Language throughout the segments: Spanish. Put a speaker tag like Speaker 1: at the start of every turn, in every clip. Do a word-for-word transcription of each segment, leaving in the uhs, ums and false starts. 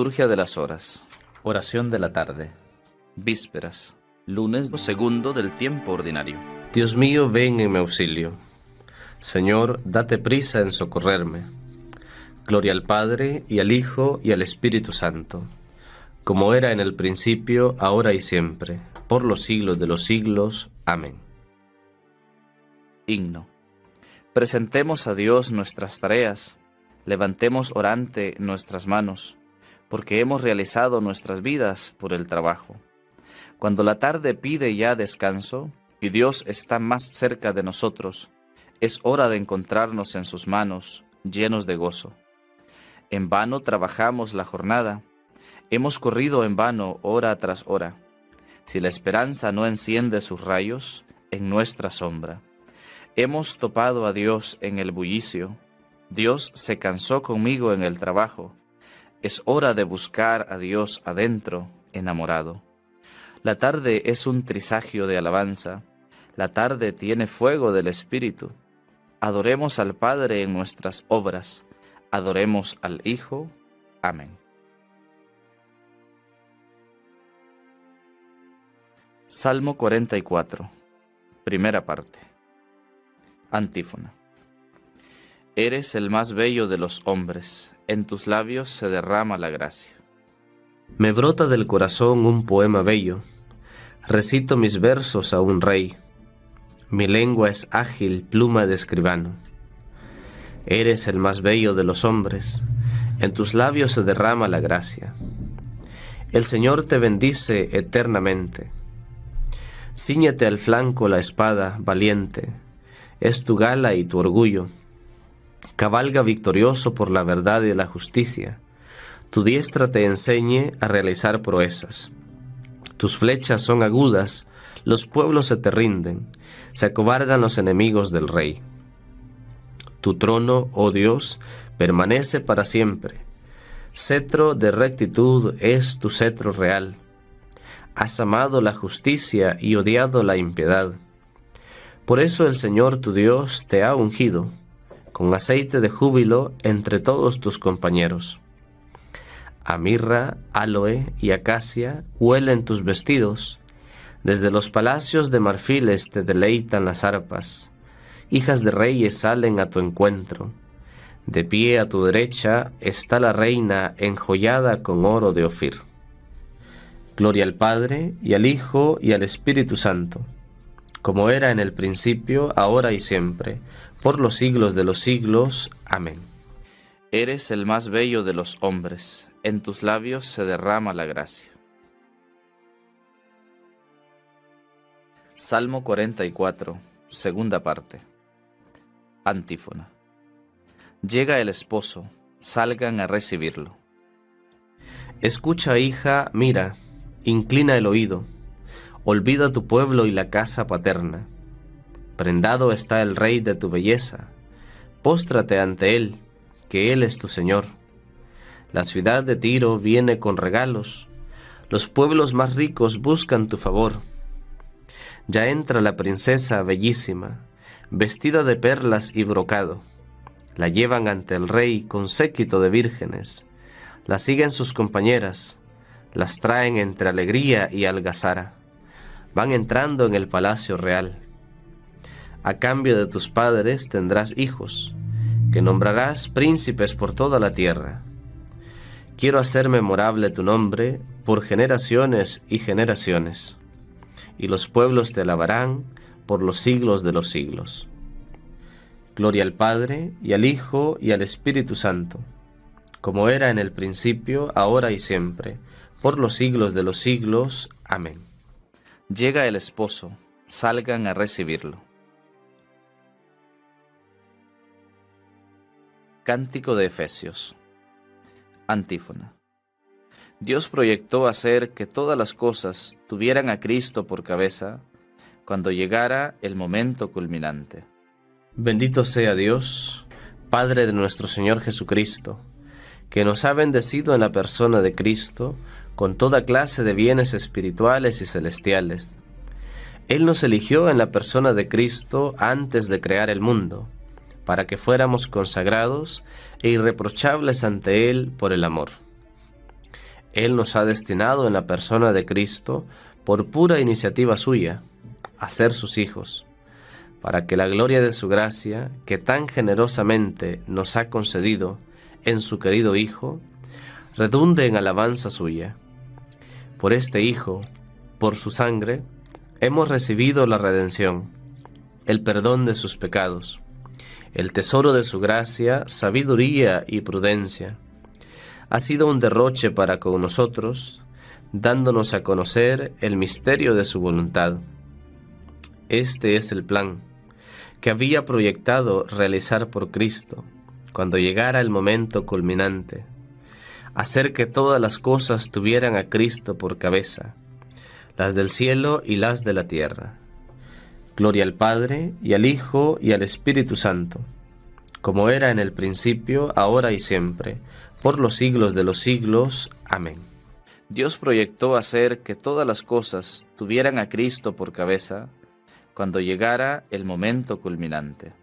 Speaker 1: Liturgia de las Horas. Oración de la tarde. Vísperas. Lunes segundo del tiempo ordinario.
Speaker 2: Dios mío, ven en mi auxilio. Señor, date prisa en socorrerme. Gloria al Padre, y al Hijo, y al Espíritu Santo, como era en el principio, ahora y siempre, por los siglos de los siglos. Amén.
Speaker 1: Himno. Presentemos a Dios nuestras tareas, levantemos orante nuestras manos, porque hemos realizado nuestras vidas por el trabajo. Cuando la tarde pide ya descanso, y Dios está más cerca de nosotros, es hora de encontrarnos en sus manos, llenos de gozo. En vano trabajamos la jornada, hemos corrido en vano hora tras hora, si la esperanza no enciende sus rayos en nuestra sombra. Hemos topado a Dios en el bullicio, Dios se cansó conmigo en el trabajo, es hora de buscar a Dios adentro, enamorado. La tarde es un trisagio de alabanza, la tarde tiene fuego del Espíritu. Adoremos al Padre en nuestras obras, adoremos al Hijo. Amén. Salmo cuarenta y cuatro, primera parte. Antífona. Eres el más bello de los hombres, en tus labios se derrama la gracia.
Speaker 2: Me brota del corazón un poema bello, recito mis versos a un rey. Mi lengua es ágil, pluma de escribano. Eres el más bello de los hombres, en tus labios se derrama la gracia. El Señor te bendice eternamente. Cíñete al flanco la espada, valiente, es tu gala y tu orgullo. Cabalga victorioso por la verdad y la justicia. Tu diestra te enseñe a realizar proezas. Tus flechas son agudas, los pueblos se te rinden, se acobardan los enemigos del rey. Tu trono, oh Dios, permanece para siempre. Cetro de rectitud es tu cetro real. Has amado la justicia y odiado la impiedad. Por eso el Señor tu Dios te ha ungido, con aceite de júbilo entre todos tus compañeros. A mirra, aloe y acacia huelen tus vestidos. Desde los palacios de marfiles te deleitan las arpas. Hijas de reyes salen a tu encuentro. De pie a tu derecha está la reina enjollada con oro de Ofir. Gloria al Padre, y al Hijo, y al Espíritu Santo, como era en el principio, ahora y siempre, por los siglos de los siglos. Amén.
Speaker 1: Eres el más bello de los hombres, en tus labios se derrama la gracia. Salmo cuarenta y cuatro, segunda parte. Antífona. Llega el esposo, salgan a recibirlo.
Speaker 2: Escucha, hija, mira, inclina el oído, olvida tu pueblo y la casa paterna. Prendado está el rey de tu belleza, póstrate ante él, que él es tu Señor. La ciudad de Tiro viene con regalos, los pueblos más ricos buscan tu favor. Ya entra la princesa bellísima, vestida de perlas y brocado. La llevan ante el rey con séquito de vírgenes, la siguen sus compañeras, las traen entre alegría y algazara. Van entrando en el palacio real. A cambio de tus padres tendrás hijos, que nombrarás príncipes por toda la tierra. Quiero hacer memorable tu nombre por generaciones y generaciones, y los pueblos te alabarán por los siglos de los siglos. Gloria al Padre, y al Hijo, y al Espíritu Santo, como era en el principio, ahora y siempre, por los siglos de los siglos. Amén.
Speaker 1: Llega el esposo, salgan a recibirlo. Cántico de Efesios. Antífona. Dios proyectó hacer que todas las cosas tuvieran a Cristo por cabeza cuando llegara el momento culminante.
Speaker 2: Bendito sea Dios, Padre de nuestro Señor Jesucristo, que nos ha bendecido en la persona de Cristo con toda clase de bienes espirituales y celestiales. Él nos eligió en la persona de Cristo antes de crear el mundo, para que fuéramos consagrados e irreprochables ante Él por el amor. Él nos ha destinado en la persona de Cristo, por pura iniciativa suya, a ser sus hijos, para que la gloria de su gracia, que tan generosamente nos ha concedido en su querido Hijo, redunde en alabanza suya. Por este Hijo, por su sangre, hemos recibido la redención, el perdón de sus pecados, el tesoro de su gracia, sabiduría y prudencia. Ha sido un derroche para con nosotros, dándonos a conocer el misterio de su voluntad. Este es el plan que había proyectado realizar por Cristo, cuando llegara el momento culminante, hacer que todas las cosas tuvieran a Cristo por cabeza, las del cielo y las de la tierra. Gloria al Padre, y al Hijo, y al Espíritu Santo, como era en el principio, ahora y siempre, por los siglos de los siglos. Amén.
Speaker 1: Dios proyectó hacer que todas las cosas tuvieran a Cristo por cabeza cuando llegara el momento culminante.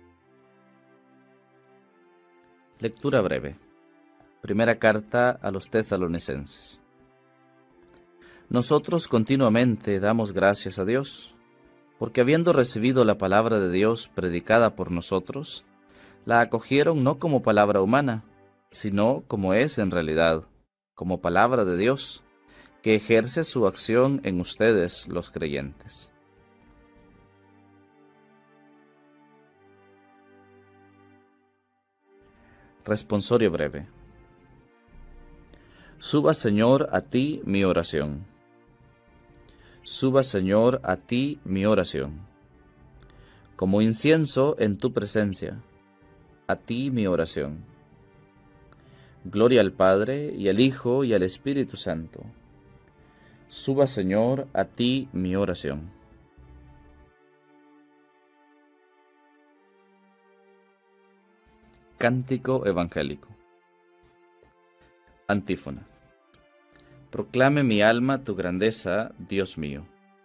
Speaker 1: Lectura breve. Primera carta a los Tesalonicenses. Nosotros continuamente damos gracias a Dios, porque habiendo recibido la palabra de Dios predicada por nosotros, la acogieron no como palabra humana, sino como es en realidad, como palabra de Dios, que ejerce su acción en ustedes los creyentes. Responsorio breve. Suba, Señor, a ti mi oración. Suba, Señor, a ti mi oración. Como incienso en tu presencia, a ti mi oración. Gloria al Padre, y al Hijo, y al Espíritu Santo. Suba, Señor, a ti mi oración. Cántico evangélico. Antífona. Proclame mi alma tu grandeza, Dios mío.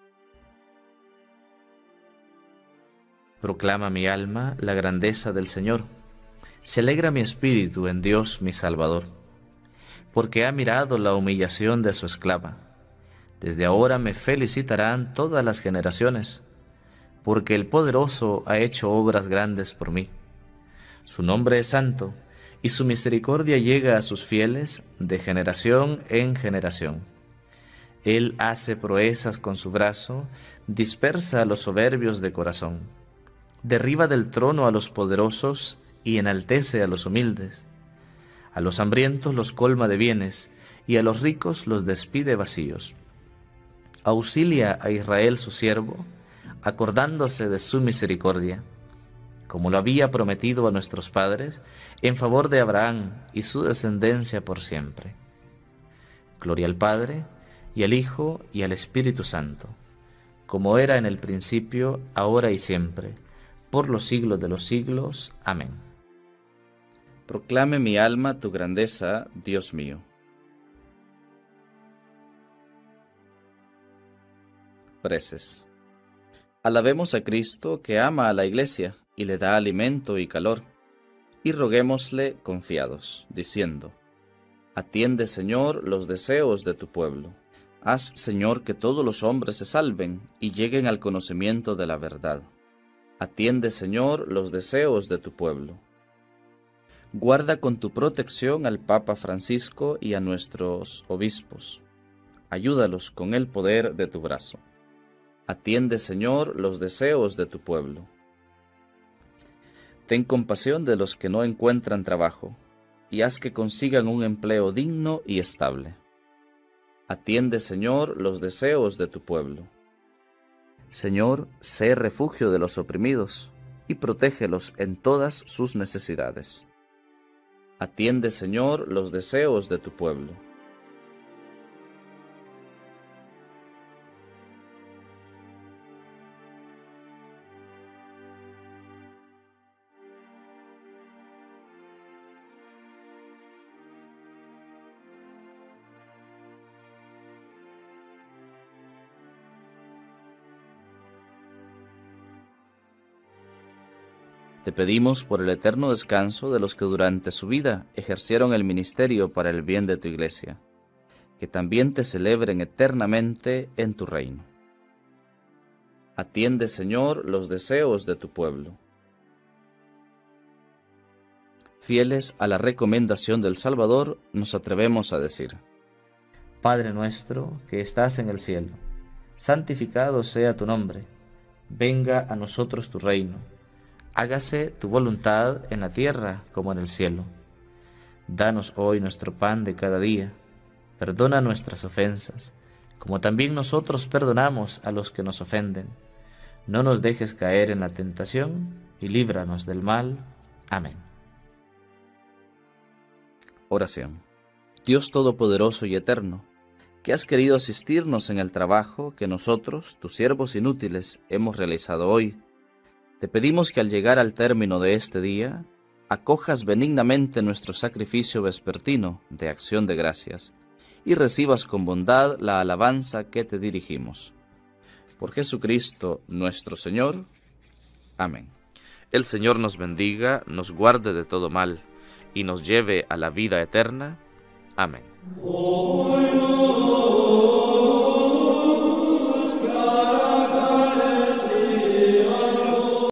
Speaker 2: Proclama mi alma la grandeza del Señor. Se alegra mi espíritu en Dios mi Salvador, porque ha mirado la humillación de su esclava. Desde ahora me felicitarán todas las generaciones, porque el Poderoso ha hecho obras grandes por mí. Su nombre es santo, y su misericordia llega a sus fieles de generación en generación. Él hace proezas con su brazo, dispersa a los soberbios de corazón, derriba del trono a los poderosos y enaltece a los humildes. A los hambrientos los colma de bienes, y a los ricos los despide vacíos. Auxilia a Israel su siervo, acordándose de su misericordia, como lo había prometido a nuestros padres, en favor de Abraham y su descendencia por siempre. Gloria al Padre, y al Hijo, y al Espíritu Santo, como era en el principio, ahora y siempre, por los siglos de los siglos. Amén.
Speaker 1: Proclame mi alma tu grandeza, Dios mío. Preces. Alabemos a Cristo, que ama a la Iglesia y le da alimento y calor, y roguémosle confiados, diciendo: Atiende, Señor, los deseos de tu pueblo. Haz, Señor, que todos los hombres se salven y lleguen al conocimiento de la verdad. Atiende, Señor, los deseos de tu pueblo. Guarda con tu protección al Papa Francisco y a nuestros obispos. Ayúdalos con el poder de tu brazo. Atiende, Señor, los deseos de tu pueblo. Ten compasión de los que no encuentran trabajo, y haz que consigan un empleo digno y estable. Atiende, Señor, los deseos de tu pueblo. Señor, sé refugio de los oprimidos, y protégelos en todas sus necesidades. Atiende, Señor, los deseos de tu pueblo. Te pedimos por el eterno descanso de los que durante su vida ejercieron el ministerio para el bien de tu Iglesia, que también te celebren eternamente en tu reino. Atiende, Señor, los deseos de tu pueblo. Fieles a la recomendación del Salvador, nos atrevemos a decir:
Speaker 3: Padre nuestro que estás en el cielo, santificado sea tu nombre. Venga a nosotros tu reino. Hágase tu voluntad en la tierra como en el cielo. Danos hoy nuestro pan de cada día. Perdona nuestras ofensas, como también nosotros perdonamos a los que nos ofenden. No nos dejes caer en la tentación y líbranos del mal. Amén.
Speaker 1: Oración. Dios Todopoderoso y Eterno, que has querido asistirnos en el trabajo que nosotros, tus siervos inútiles, hemos realizado hoy, te pedimos que al llegar al término de este día, acojas benignamente nuestro sacrificio vespertino de acción de gracias y recibas con bondad la alabanza que te dirigimos. Por Jesucristo nuestro Señor. Amén. El Señor nos bendiga, nos guarde de todo mal y nos lleve a la vida eterna. Amén.